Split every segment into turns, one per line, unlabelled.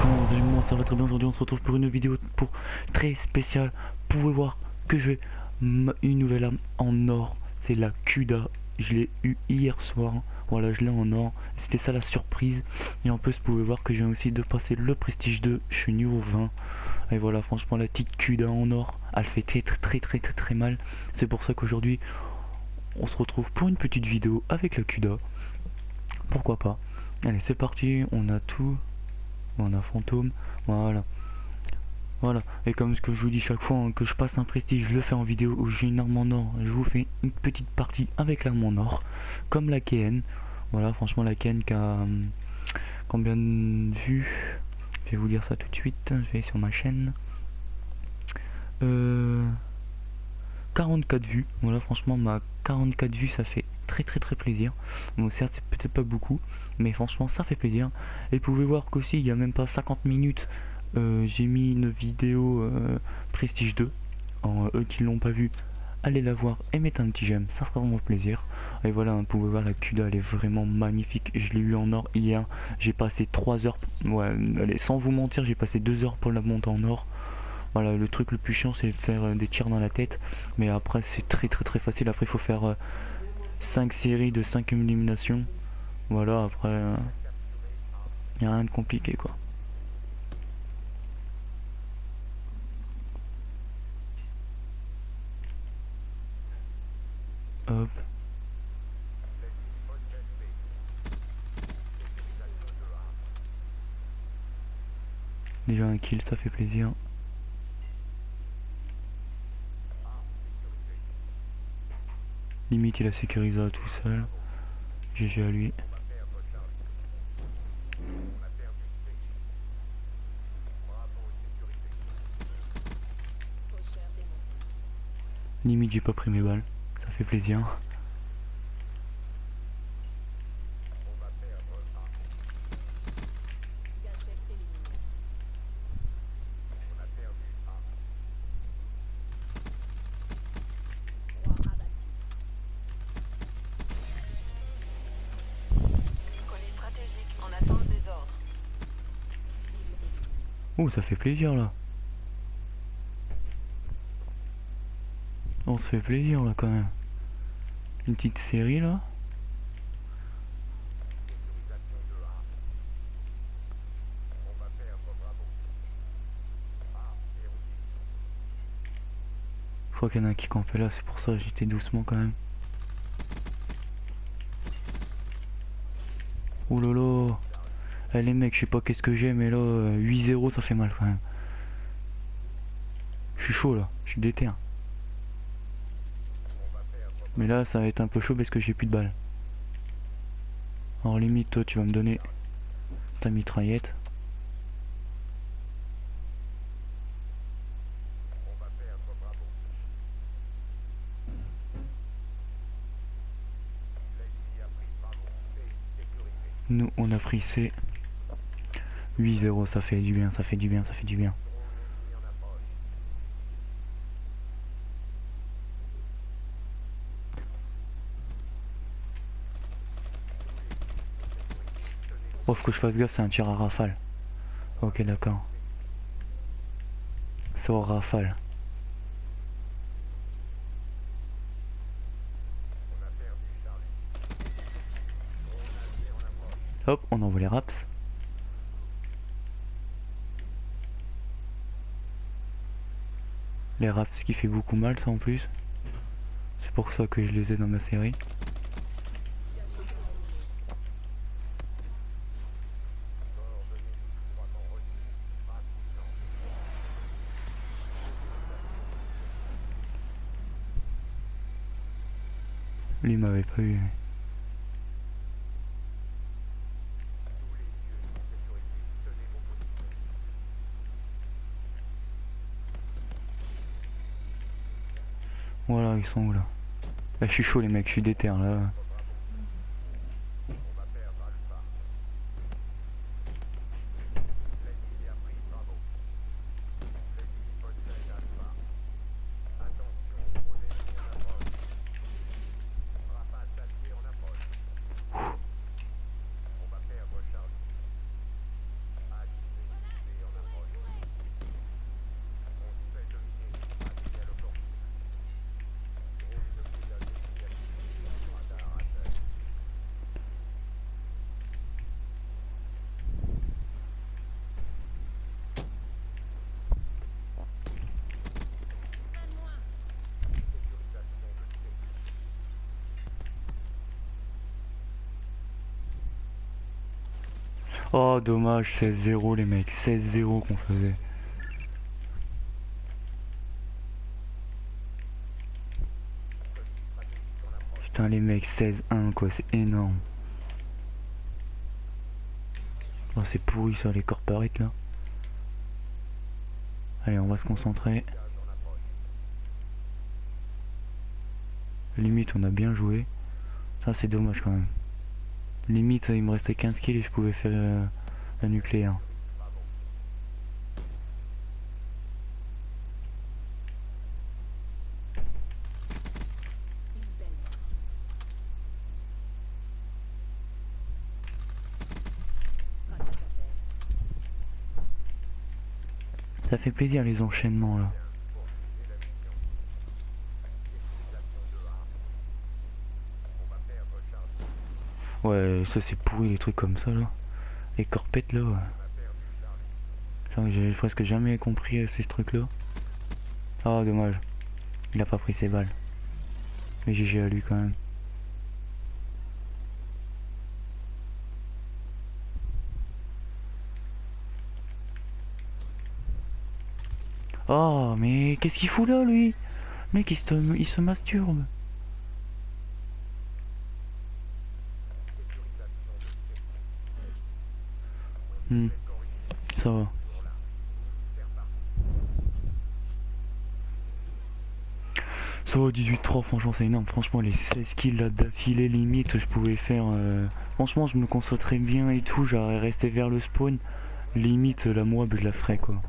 comment vous allez? Moi ça va très bien. Aujourd'hui on se retrouve pour une vidéo très spéciale. Vous pouvez voir que j'ai une nouvelle arme en or, c'est la Cuda. Je l'ai eu hier soir, voilà, je l'ai en or, c'était ça la surprise. Et en plus vous pouvez voir que je viens aussi de passer le prestige 2, je suis niveau 20. Et voilà, franchement la petite Cuda en or, elle fait très mal. C'est pour ça qu'aujourd'hui on se retrouve pour une petite vidéo avec la Cuda. Pourquoi pas. Allez, c'est parti, on a tout. On a fantôme, voilà. Voilà, et comme ce que je vous dis chaque fois, hein, que je passe un prestige, je le fais en vidéo où j'ai une arme en or. Je vous fais une petite partie avec l'arme en or, comme la KN. Voilà, franchement la KN qui a combien de vues? Je vais vous dire ça tout de suite, je vais sur ma chaîne. 44 vues, voilà, franchement ma 44 vues ça fait très plaisir. Bon, certes c'est peut-être pas beaucoup, mais franchement ça fait plaisir. Et vous pouvez voir qu'aussi il y a même pas 50 minutes j'ai mis une vidéo prestige 2. Eux qui l'ont pas vu, allez la voir et mettez un petit j'aime, ça fera vraiment plaisir. Et voilà, vous pouvez voir la Cuda, elle est vraiment magnifique. Je l'ai eu en or hier, j'ai passé 3 heures, ouais, allez, sans vous mentir, j'ai passé 2 heures pour la monter en or. Voilà, le truc le plus chiant c'est de faire des tirs dans la tête, mais après c'est très facile. Après il faut faire 5 séries de 5 éliminations. Voilà, après y a rien de compliqué quoi. Hop. Déjà un kill, ça fait plaisir. Limite il a sécurisé tout seul. GG à lui. Limite j'ai pas pris mes balles, ça fait plaisir. Oh, ça fait plaisir là. On se fait plaisir là quand même. Une petite série là. Je crois qu'il y en a un qui campait là, c'est pour ça j'étais doucement quand même. Oh lolo. Eh les mecs, je sais pas qu'est-ce que j'ai, mais là 8-0 ça fait mal quand même. Je suis chaud là, je suis déter. Mais là ça va être un peu chaud parce que j'ai plus de balles. Alors limite toi tu vas me donner ta mitraillette. Nous on a pris C. 8-0, ça fait du bien, ça fait du bien, ça fait du bien. Oh, faut que je fasse gaffe, c'est un tir à rafale. Ok, d'accord. C'est au rafale. Hop, on envoie les raps. Les raps qui fait beaucoup mal ça en plus. C'est pour ça que je les ai dans ma série. Lui m'avait pas eu. Voilà, ils sont où là? Là je suis chaud les mecs, je suis déter là. Oh dommage, 16-0 les mecs, 16-0 qu'on faisait. Putain les mecs, 16-1 quoi, c'est énorme. Oh c'est pourri ça les corporates là. Allez on va se concentrer. Limite on a bien joué. Ça c'est dommage quand même. Limite il me restait 15 kills et je pouvais faire la nucléaire. Ça fait plaisir les enchaînements là. Ouais ça c'est pourri les trucs comme ça là. Les corpettes là. J'ai presque jamais compris ces trucs là. Ah dommage. Il a pas pris ses balles. Mais GG à lui quand même. Oh mais qu'est-ce qu'il fout là lui? Mec il se masturbe. Ça va. Ça va 18-3 franchement c'est énorme. Franchement les 16 kills là d'affilée limite je pouvais faire franchement je me concentrais bien et tout. J'aurais resté vers le spawn. Limite la moab je la ferais quoi.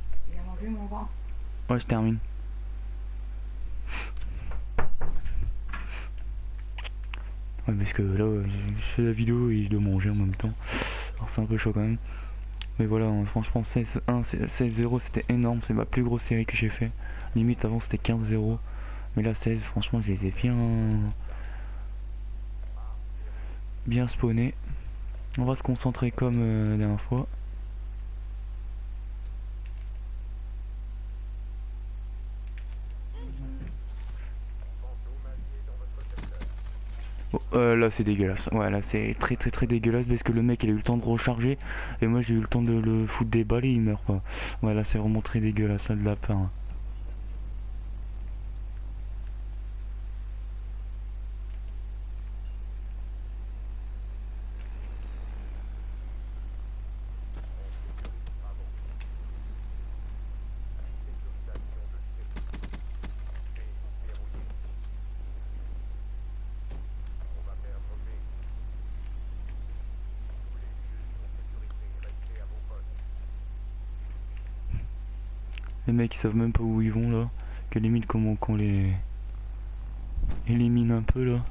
Ouais je termine. Ouais parce que là je fais la vidéo et je dois manger en même temps. Alors c'est un peu chaud quand même. Mais voilà franchement 16-1, 16-0 c'était énorme. C'est ma plus grosse série que j'ai fait. Limite avant c'était 15-0. Mais là 16 franchement je les ai bien spawnés. On va se concentrer comme la dernière fois. Là c'est dégueulasse. Ouais là c'est très dégueulasse parce que le mec il a eu le temps de recharger et moi j'ai eu le temps de le foutre des balles et il meurt pas. Ouais là c'est vraiment très dégueulasse là de la part. Les mecs ils savent même pas où ils vont là. Que limite comment qu'on les élimine un peu là.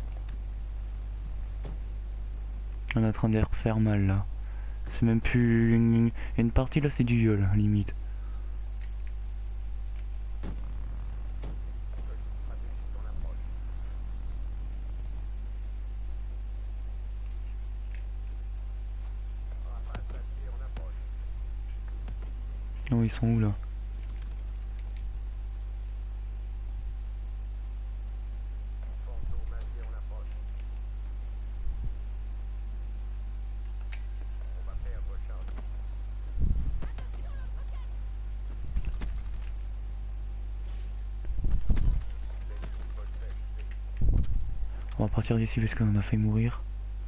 On est en train de les refaire mal là. C'est même plus une partie là c'est du viol limite. Non ils sont où là? On va partir d'ici parce qu'on a fait mourir.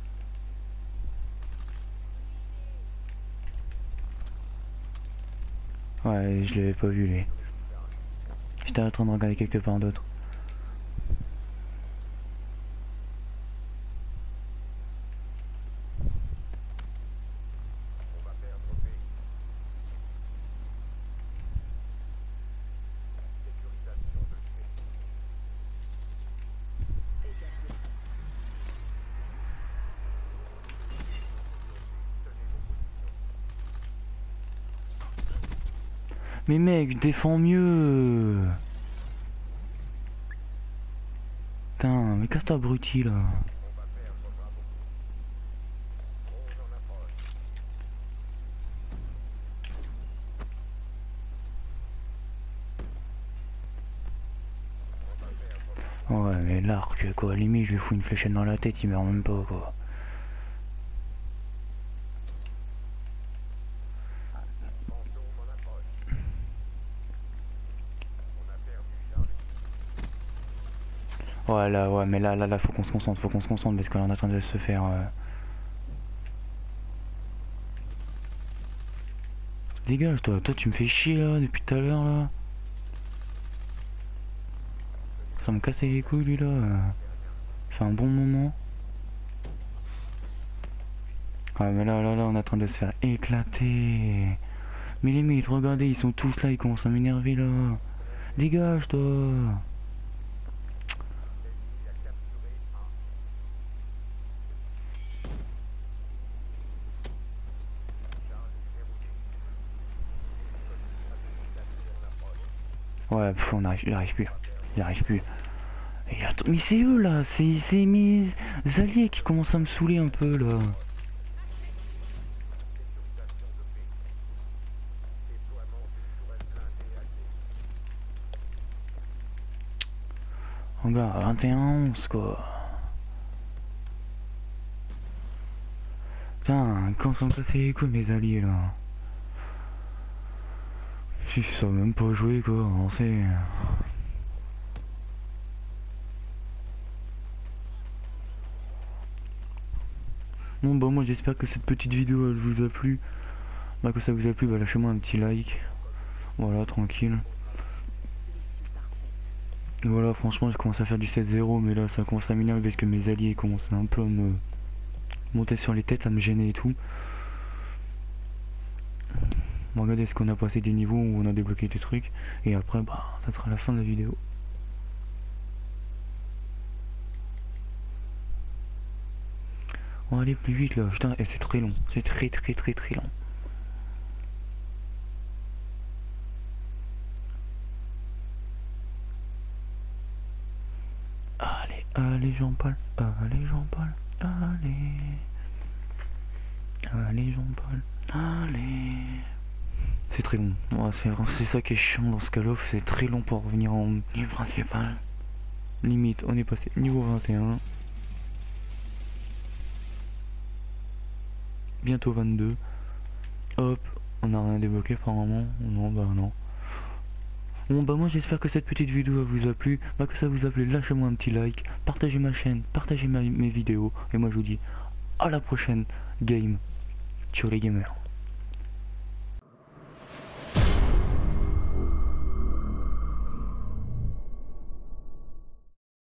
Ouais, je l'avais pas vu lui. J'étais en train de regarder quelque part d'autre. Mais mec, défends mieux. Putain, mais casse-toi abruti là. Ouais mais l'arc quoi, limite je lui fous une fléchette dans la tête, il meurt même pas quoi. Ouais, là, ouais, mais là, faut qu'on se concentre, parce qu'on est en train de se faire... Dégage, toi, tu me fais chier, là, depuis tout à l'heure, là. Ça me casse les couilles, lui, là. Ça fait un bon moment. Ouais, mais là, on est en train de se faire éclater. Mais les mecs, regardez, ils sont tous là, ils commencent à m'énerver, là. Dégage, toi. Ouais, j'arrive plus. J'arrive plus. Et attends, mais c'est eux là, c'est mes alliés qui commencent à me saouler un peu là. Regarde, 21-11 quoi. Putain, quand ça me casse les couilles mes alliés là. Ils savent même pas jouer quoi, on sait. Bon bah moi j'espère que cette petite vidéo elle vous a plu. Bah que ça vous a plu, bah lâchez-moi un petit like. Voilà, tranquille. Et voilà, franchement je commence à faire du 7-0 mais là ça commence à m'énerver parce que mes alliés commencent un peu à me monter sur les têtes, à me gêner et tout. Bon, regardez ce qu'on a passé des niveaux où on a débloqué des trucs. Et après bah ça sera la fin de la vidéo. On va aller plus vite là, putain, et c'est très long, c'est très long. Allez Jean-Paul, allez Jean-Paul, allez Jean-Paul, allez. C'est très long, ouais, c'est ça qui est chiant dans ce Call of, c'est très long pour revenir en niveau principal. Limite, on est passé niveau 21. Bientôt 22. Hop, on a rien débloqué apparemment. Non, bah non. Bon bah moi j'espère que cette petite vidéo vous a plu, bah que ça vous a plu, lâchez-moi un petit like, partagez ma chaîne, partagez mes vidéos, et moi je vous dis à la prochaine game. Ciao les gamers.